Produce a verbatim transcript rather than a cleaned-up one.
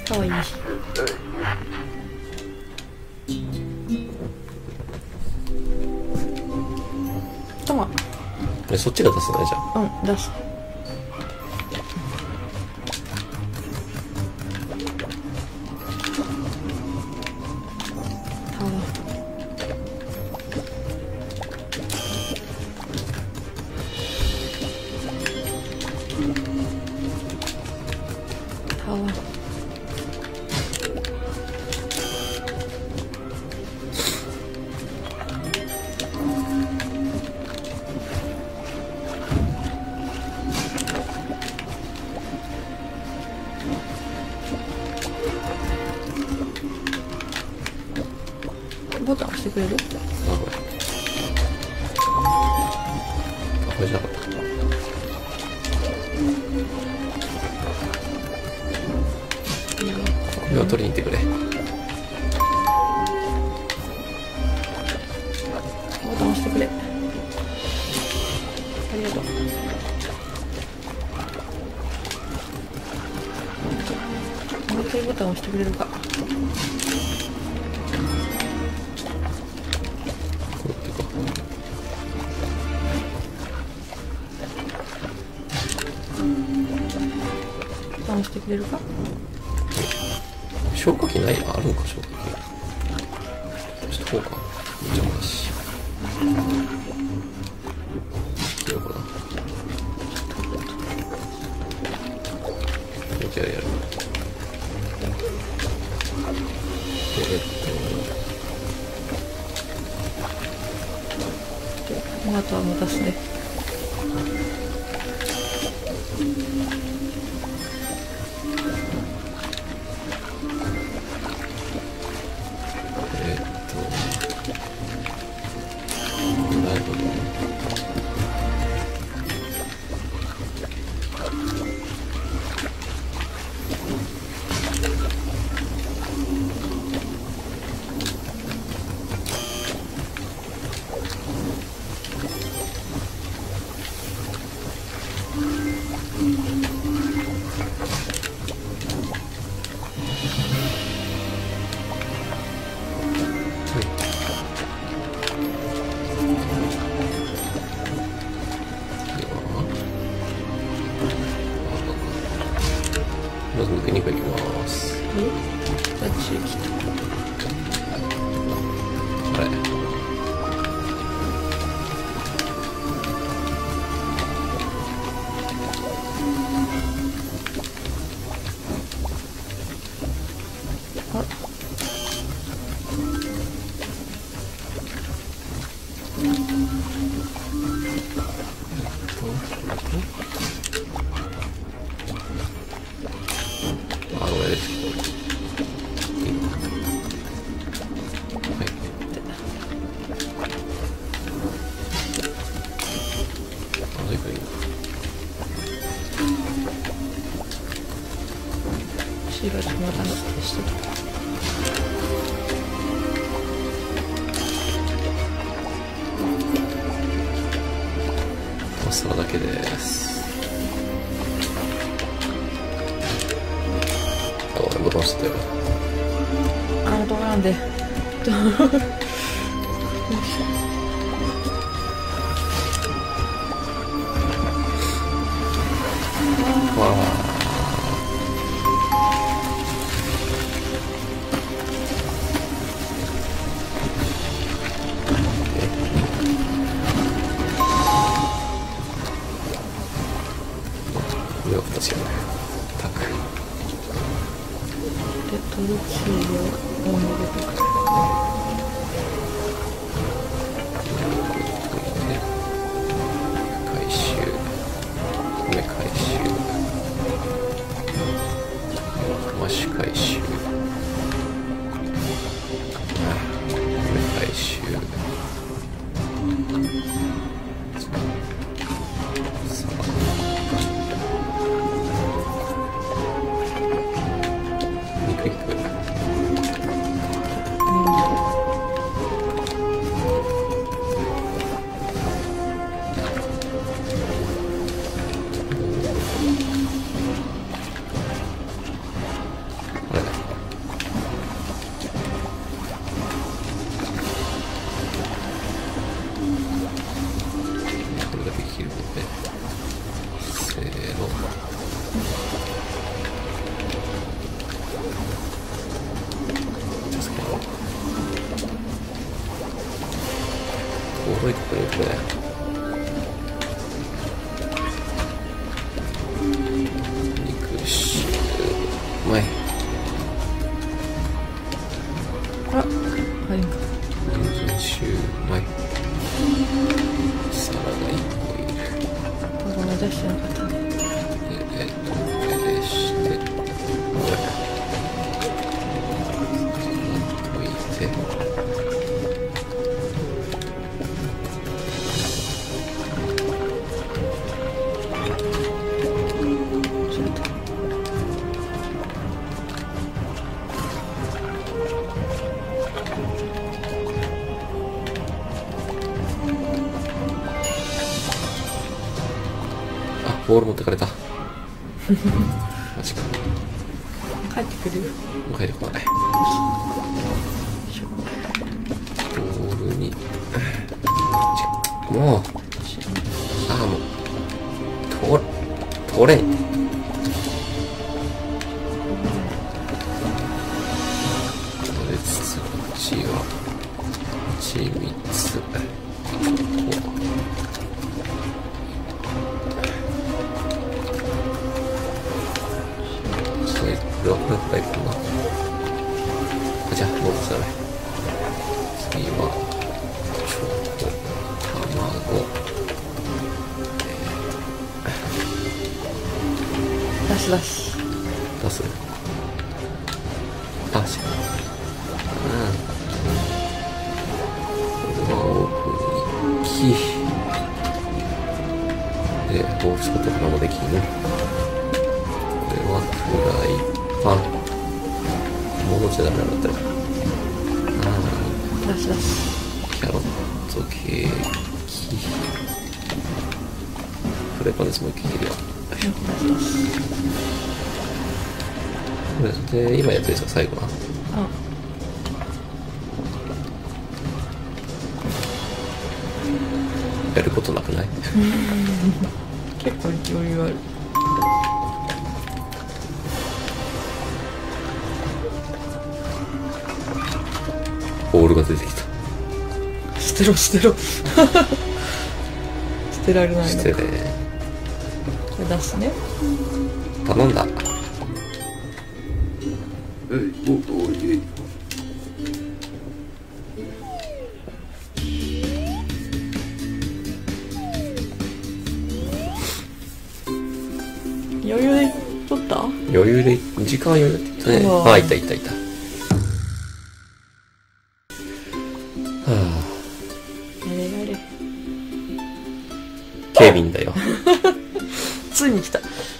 かわいい。トマ。 え、そっちが出すないじゃん。 うん、出す。ボタン押してくれる？ あ、これ。あ、これじゃなかった。これを取りに行ってくれ。 ボタン押してくれ。ありがとう。もう一回ボタン押してくれるか。押してくれるか。 消火器ない？あるんか消火器。ちょっとこうか。邪魔だし。どうかな。やるやる。えっと。あとは持たすね。 まず肉肉いきます。 え？あっち来た。 あれ。 あ。 あ、ごめん。 シーバーちょっとまたのしてた。 パスタだけです。あ、俺ボタン押してたよ。 あ、止まらんで。 わあ。上を二つやる。タック。 で、トルチーヨを入れてくる。 回収。米回収。マッシュ回収。米回収。 うん。 これ。肉シューうまい。 あら入んか。 肉シューうまい。サラダいっこ入れる。 これ出してなかったね。 えっとこれでしてこれ置いて。あ、ボール持ってかれた。マジか。 帰ってくるよ。 もう帰ってこない。ボールにもうああもうと取れん。取れつつこっちはちみつ。これはこれくらいかな。あ、じゃあもうそれ次はチョコ卵、 出し出し。 出す。あ、しうんこれはオーブンに行きでボール使って卵できんの。これはフライパン。もうちょいダメなんだったら。あ出し出し。 キャロットケーキ。フライパンです。もう一回いけるよ。よいしょ。これで、今やったやつが最後な。 あ、 やることなくない？ 結構勢いある。 ボールが出てきた。 捨てろ捨てろ。捨てられないの。 してね。 これ出すね。 頼んだ。えい、お、おい。 余裕で取った？ 余裕で、時間余裕って言ったね。 うわあ、いたいたいた。はやれやれ。 あ、警備員だよ。 ついに来た。